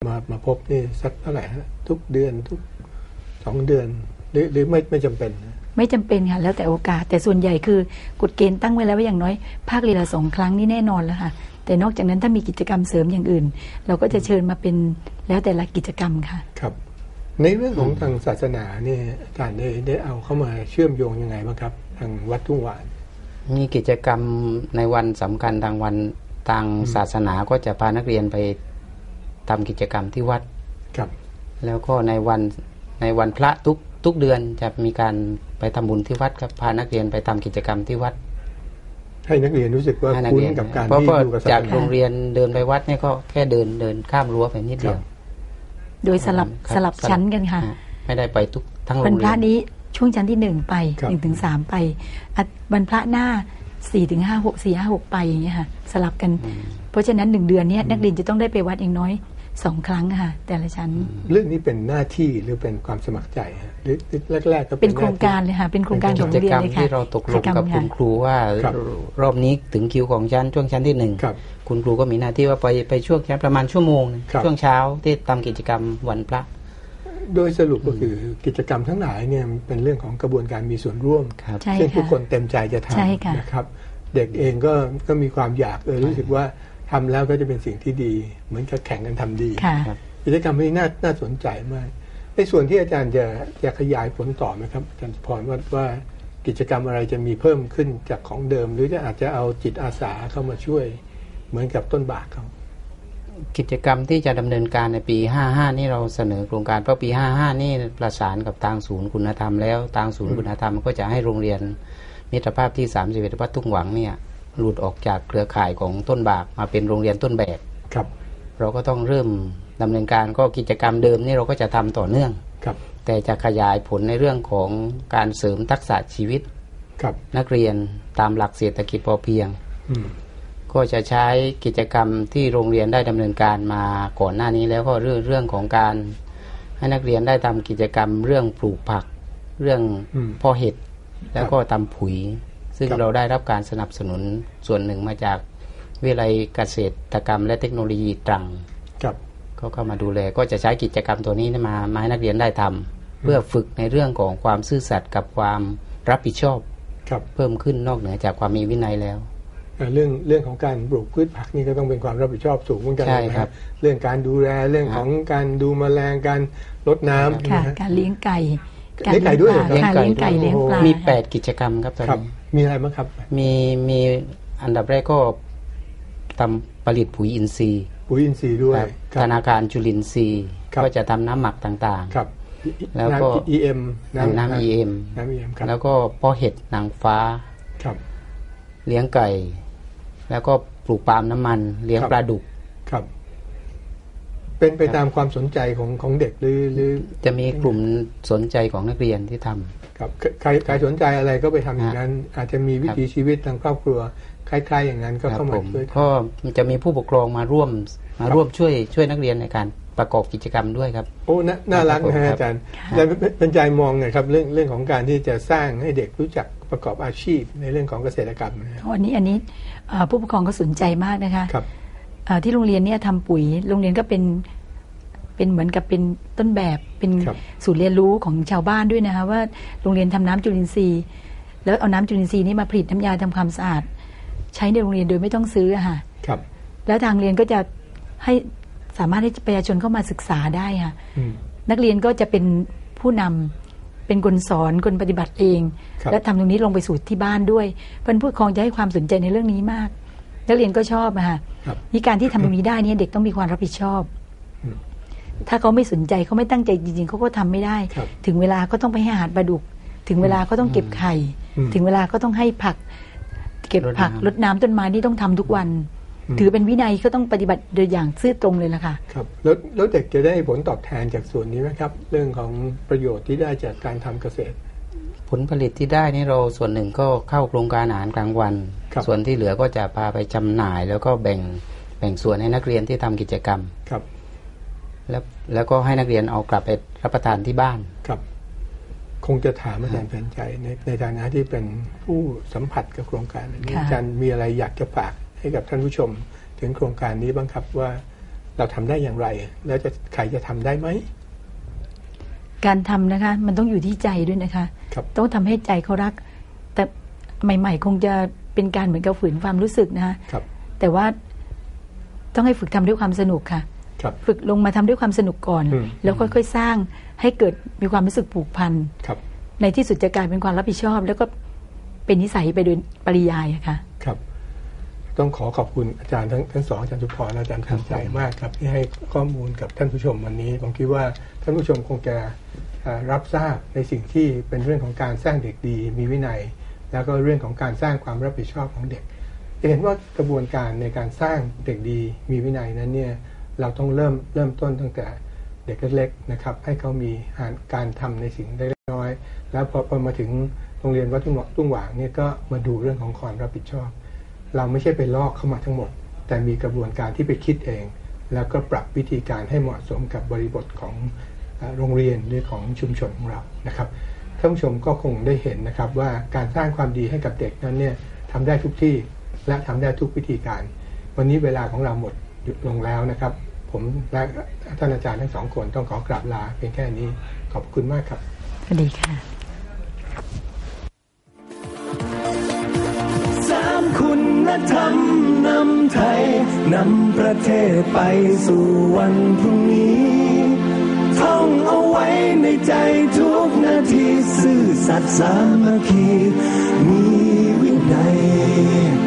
มาพบนี่สักเท่าไหร่ฮะทุกเดือนทุก2 เดือนหรือไม่จำเป็นไม่จำเป็นค่ะแล้วแต่โอกาสแต่ส่วนใหญ่คือกฎเกณฑ์ตั้งไว้แล้วว่าอย่างน้อยภาคเรียนละ2 ครั้งนี่แน่นอนแล้วค่ะแต่นอกจากนั้นถ้ามีกิจกรรมเสริมอย่างอื่นเราก็จะเชิญมาเป็นแล้วแต่ละกิจกรรมค่ะครับในเรื่องของทางศาสนาเนี่ยอาจารย์ได้เอาเข้ามาเชื่อมโยงยังไงบ้างครับทางวัดทุ่งหวานมีกิจกรรมในวันสำคัญทางวันทางศาสนาก็จะพานักเรียนไปทำกิจกรรมที่วัดครับแล้วก็ในวันพระทุกเดือนจะมีการไปทำบุญที่วัดครับพานักเรียนไปทำกิจกรรมที่วัดให้นักเรียนรู้สึกว่าคุ้นกับการที่อยู่กับศาสนาจากโรงเรียนเดินไปวัดเนี่ยก็แค่เดินข้ามรั้วไปนิดเดียวโดยสลับชั้นกันค่ะไม่ได้ไปทั้งโรงเรียนวันพระนี้ช่วงชั้นที่1ไป1 ถึง 3ไปวันพระหน้า4 ถึง 5 6 4 5 6ไปอย่างเงี้ยค่ะสลับกันเพราะฉะนั้น1 เดือนนี้นักเรียนจะต้องได้ไปวัดอย่างน้อย2 ครั้งค่ะแต่ละชั้นเรื่องนี้เป็นหน้าที่หรือเป็นความสมัครใจหรือแรกๆก็เป็นโครงการเลยค่ะเป็นโครงการของโรงเรียนเลยค่ะที่เราตกลงกับคุณครูว่ารอบนี้ถึงคิวของชั้นช่วงชั้นที่1คุณครูก็มีหน้าที่ว่าไปช่วงชั้นประมาณชั่วโมงช่วงเช้าที่ทำกิจกรรมวันพระโดยสรุปก็คือกิจกรรมทั้งหลายเนี่ยเป็นเรื่องของกระบวนการมีส่วนร่วมซึ่งทุกคนเต็มใจจะทำนะครับเด็กเองก็มีความอยากรู้สึกว่าทำแล้วก็จะเป็นสิ่งที่ดีเหมือนกับแข่งกันทำดีกิจกรรมนี้น่าสนใจมากในส่วนที่อาจารย์จะขยายผลต่อไหมครับอาจารย์พรว่ากิจกรรมอะไรจะมีเพิ่มขึ้นจากของเดิมหรือจะอาจจะเอาจิตอาสาเข้ามาช่วยเหมือนกับต้นบากเขากิจกรรมที่จะดำเนินการในปี55นี่เราเสนอโครงการเพราะปี55นี่ประสานกับทางศูนย์คุณธรรมแล้วทางศูนย์คุณธรรมก็จะให้โรงเรียนมิตรภาพที่31วัดทุ่งหวังเนี่ยหลุดออกจากเครือข่ายของต้นบากมาเป็นโรงเรียนต้นแบบครับเราก็ต้องเริ่มดำเนินการก็กิจกรรมเดิมนี่เราก็จะทำต่อเนื่องครับแต่จะขยายผลในเรื่องของการเสริมทักษะชีวิตนักเรียนตามหลักเศรษฐกิจพอเพียงก็จะใช้กิจกรรมที่โรงเรียนได้ดำเนินการมาก่อนหน้านี้แล้วก็เรื่องของการให้นักเรียนได้ทำกิจกรรมเรื่องปลูกผักเรื่องเพาะเห็ดแล้วก็ทำปุ๋ยซึ่งเราได้รับการสนับสนุนส่วนหนึ่งมาจากวิทยาลัยเกษตรกรรมและเทคโนโลยีตรังก็เข้ามาดูแลก็จะใช้กิจกรรมตัวนี้มาให้นักเรียนได้ทำเพื่อฝึกในเรื่องของความซื่อสัตย์กับความรับผิดชอบเพิ่มขึ้นนอกเหนือจากความมีวินัยแล้วเรื่องของการปลูกพืชผักนี่ก็ต้องเป็นความรับผิดชอบสูงเหมือนกันนะครับเรื่องการดูแลเรื่องของการดูแมลงการรดน้ำการเลี้ยงไก่ด้วยเลี้ยงไก่เลี้ยงปลามี8 กิจกรรมครับตอนนี้มีอะไรบ้างครับมีอันดับแรกก็ทำผลิตปุ๋ยอินทรีย์ด้วยธนาคารจุลินทรีย์ก็จะทำน้ำหมักต่างๆแล้วก็ EM น้ำ EM แล้วก็เพาะเห็ดนางฟ้าเลี้ยงไก่แล้วก็ปลูกปาล์มน้ำมันเลี้ยงปลาดุกครับเป็นไปตามความสนใจของเด็กหรือจะมีกลุ่มสนใจของนักเรียนที่ทำครับใครสนใจอะไรก็ไปทำอย่างนั้นอาจจะมีวิถีชีวิตทางครอบครัวคล้ายๆอย่างนั้นก็เข้ามาช่วยก็จะมีผู้ปกครองมาร่วมช่วยนักเรียนในการประกอบกิจกรรมด้วยครับโอ้น่ารักนะอาจารย์แล้วเป็นใจมองไงครับเรื่องของการที่จะสร้างให้เด็กรู้จักประกอบอาชีพในเรื่องของเกษตรกรรมอันนี้ผู้ปกครองก็สนใจมากนะคะที่โรงเรียนเนี่ยทำปุ๋ยโรงเรียนก็เป็นเหมือนกับเป็นต้นแบบเป็นศูนย์เรียนรู้ของชาวบ้านด้วยนะคะว่าโรงเรียนทำน้ำจุลินทรีย์แล้วเอาน้ำจุลินทรีย์นี้มาผลิตน้ำยาทำความสะอาดใช้ในโรงเรียนโดยไม่ต้องซื้อค่ะแล้วทางเรียนก็จะให้สามารถให้ประชาชนเข้ามาศึกษาได้ค่ะนักเรียนก็จะเป็นผู้นำเป็นคนสอนคนปฏิบัติเองและทำตรงนี้ลงไปสู่ที่บ้านด้วยเพื่อนผู้ปกครองจะให้ความสนใจในเรื่องนี้มากนักเรียนก็ชอบค่ะนี่การที่ทำตรงนี้ได้เนี่ยเด็กต้องมีความรับผิดชอบถ้าเขาไม่สนใจเขาไม่ตั้งใจจริงๆเขาก็ทำไม่ได้ถึงเวลาก็ต้องไปให้อาหารปลาดุกถึงเวลาก็ต้องเก็บไข่ถึงเวลาก็ต้องให้ผักเก็บผักรดน้ำต้นไม้นี่ต้องทำทุกวันถือเป็นวินัยก็ต้องปฏิบัติโดยอย่างซื่อตรงเลยล่ะค่ะครับแล้วเด็กจะได้ผลตอบแทนจากส่วนนี้ไหมครับเรื่องของประโยชน์ที่ได้จากการทำเกษตรผลผลิตที่ได้นี่เราส่วนหนึ่งก็เข้าโครงการอาหารกลางวันส่วนที่เหลือก็จะพาไปจำหน่ายแล้วก็แบ่งส่วนให้นักเรียนที่ทำกิจกรรมครับแล้วก็ให้นักเรียนเอากลับไปรับประทานที่บ้านครับคงจะถามอาจารย์แผนใจในฐานะที่เป็นผู้สัมผัสกับโครงการนี้อาจารย์มีอะไรอยากจะฝากให้กับท่านผู้ชมถึงโครงการนี้บ้างครับว่าเราทำได้อย่างไรแล้วใครจะทำได้ไหมการทำนะคะมันต้องอยู่ที่ใจด้วยนะคะต้องทำให้ใจเขารักแต่ใหม่ๆคงจะเป็นการเหมือนกับฝืนความรู้สึกนะคะแต่ว่าต้องให้ฝึกทำด้วยความสนุกค่ะฝึกลงมาทำด้วยความสนุกก่อนแล้วค่อยๆสร้างให้เกิดมีความรู้สึกผูกพันในที่สุดจะกลายเป็นความรับผิดชอบแล้วก็เป็นนิสัยไปโดยปริยายค่ะครับต้องขอบคุณอาจารย์ทั้งสองอาจารย์สุพรและอาจารย์ภูมิใจมากครับที่ให้ข้อมูลกับท่านผู้ชมวันนี้ผมคิดว่าท่านผู้ชมคงจะรับทราบในสิ่งที่เป็นเรื่องของการสร้างเด็กดีมีวินัยแล้วก็เรื่องของการสร้างความรับผิดชอบของเด็กจะเห็นว่ากระบวนการในการสร้างเด็กดีมีวินัยนั้นเนี่ยเราต้องเริ่มต้นตั้งแต่เด็กเล็กๆนะครับให้เขามีการทำในสิ่งเล็กน้อยแล้วพอมาถึงโรงเรียนวัดตุ้งหว่างเนี่ยก็มาดูเรื่องของความรับผิดชอบเราไม่ใช่ไปลอกเข้ามาทั้งหมดแต่มีกระบวนการที่ไปคิดเองแล้วก็ปรับวิธีการให้เหมาะสมกับบริบทของโรงเรียนหรือของชุมชนของเรานะครับท่านผู้ชมก็คงได้เห็นนะครับว่าการสร้างความดีให้กับเด็กนั้นเนี่ยทำได้ทุกที่และทำได้ทุกวิธีการวันนี้เวลาของเราหมดหยุดลงแล้วนะครับผมและท่านอาจารย์ทั้งสองคนต้องขอกราบลาเพียงแค่นี้ขอบคุณมากครับสวัสดีค่ะคุณธรรมนำไทยนำประเทศไปสู่วันพรุ่งนี้ท่องเอาไว้ในใจทุกนาทีซื่อสัตย์สามัคคีมีวินัย